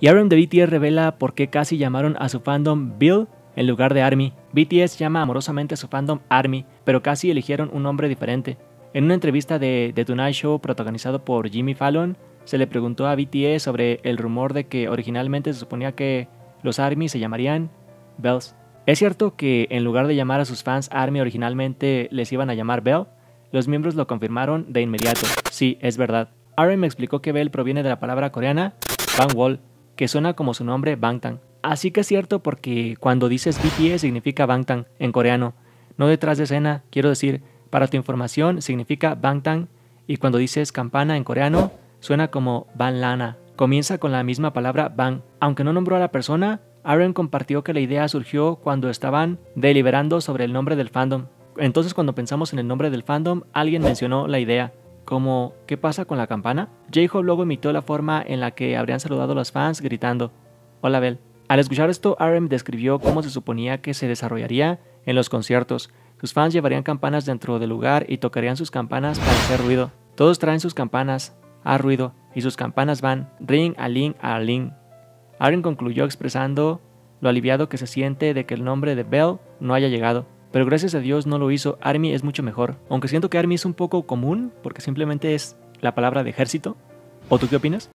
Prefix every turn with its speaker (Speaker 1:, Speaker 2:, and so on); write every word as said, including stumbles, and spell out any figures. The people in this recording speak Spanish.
Speaker 1: Y R M de B T S revela por qué casi llamaron a su fandom Bill en lugar de ARMY. B T S llama amorosamente a su fandom ARMY, pero casi eligieron un nombre diferente. En una entrevista de The Tonight Show protagonizado por Jimmy Fallon, se le preguntó a B T S sobre el rumor de que originalmente se suponía que los ARMY se llamarían Bells. ¿Es cierto que en lugar de llamar a sus fans ARMY originalmente les iban a llamar Bell? Los miembros lo confirmaron de inmediato. Sí, es verdad. R M explicó que Bell proviene de la palabra coreana Bangwol, que suena como su nombre Bangtan. Así que es cierto porque cuando dices B T S significa Bangtan en coreano, no detrás de escena, quiero decir, para tu información significa Bangtan, y cuando dices campana en coreano suena como Banlana. Comienza con la misma palabra Bang. Aunque no nombró a la persona, R M compartió que la idea surgió cuando estaban deliberando sobre el nombre del fandom. Entonces cuando pensamos en el nombre del fandom, alguien mencionó la idea, como ¿qué pasa con la campana? J-Hope luego imitó la forma en la que habrían saludado a los fans gritando Hola Bell. Al escuchar esto, R M describió cómo se suponía que se desarrollaría en los conciertos. Sus fans llevarían campanas dentro del lugar y tocarían sus campanas para hacer ruido. Todos traen sus campanas, a ruido, y sus campanas van ring a ling a ling. R M concluyó expresando lo aliviado que se siente de que el nombre de Bell no haya llegado. Pero gracias a Dios no lo hizo. ARMY es mucho mejor. Aunque siento que ARMY es un poco común porque simplemente es la palabra de ejército. ¿O tú qué opinas?